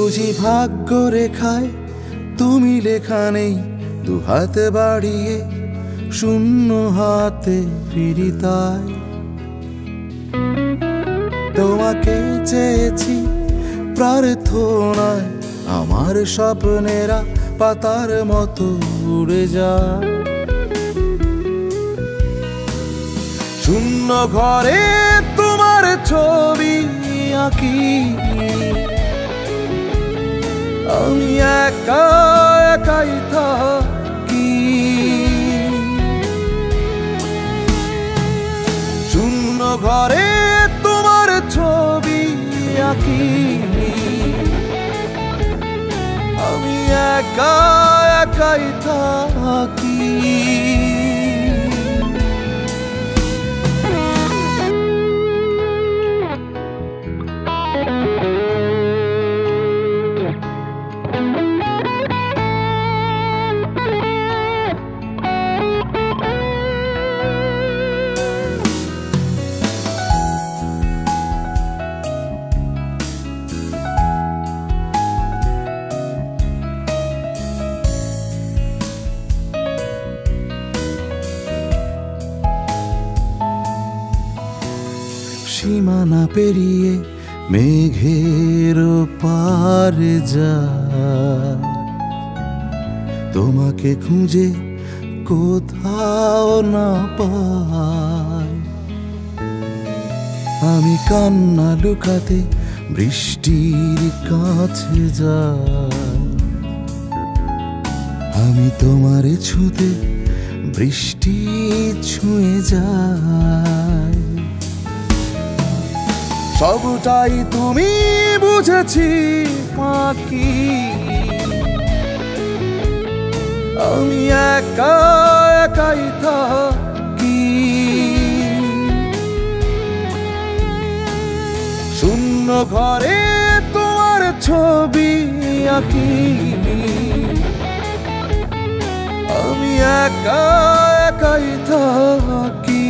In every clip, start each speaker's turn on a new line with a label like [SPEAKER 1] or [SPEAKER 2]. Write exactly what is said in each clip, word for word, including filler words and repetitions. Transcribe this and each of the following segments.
[SPEAKER 1] বুঝি ভাগ্য রেখায় তুমি লেখা নেই, দু হাতে বাড়িয়ে শূন্য হাতে ফিরি তাই। তোমাকে চেয়েছি প্রার্থনায়, আমার স্বপ্নেরা পাতার মতো উড়ে যায়। শূন্য ঘরে তোমার ছবি আঁকি, আমি একা একাই থাকি। শূন্য ঘরে তোমার ছবি আঁকি, আমি একা একাই থাকি। সীমানা পেরিয়ে মেঘের পারে যায়, তোমাকে খুঁজে কোথাও না পাই। আমি কান্না লুকাতে বৃষ্টির কাছে যাই, আমি তোমারে ছুঁতে বৃষ্টি ছুঁয়ে যায়। সবটাই তুমি বুঝেছি ফাঁকি, আমি একা একাই থাকি। শূন্য ঘরে তোমার ছবি আঁকি, আমি একা একাই থাকি।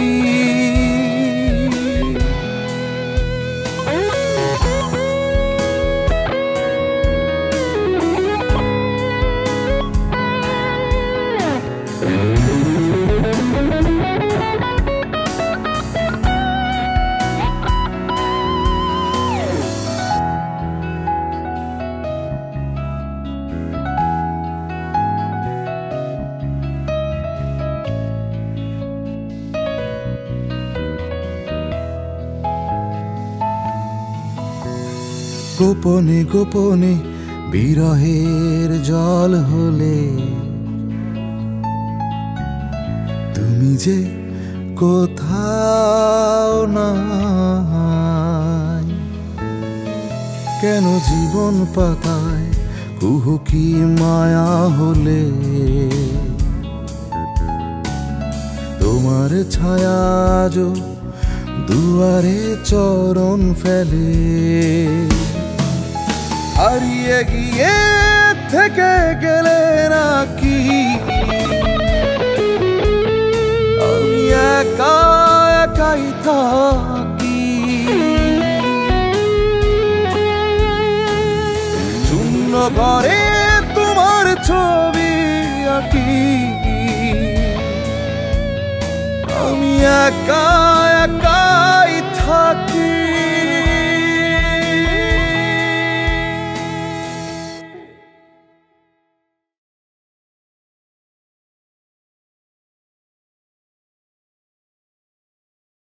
[SPEAKER 1] গোপনে গোপনে বিরহের জল হলে তুমি যে কোথাও নাই। কেন জীবন পাতায় কুহুকি মায়া হলে তোমার ছায়া আজও দুয়ারে চরণ ফেলে। হারিয়ে গিয়ে থেকে গেলে নাকি আমি একা একাই থাকি। শূন্য ঘরে তোমার ছবি আঁকি, আমি একা একাই থাকি।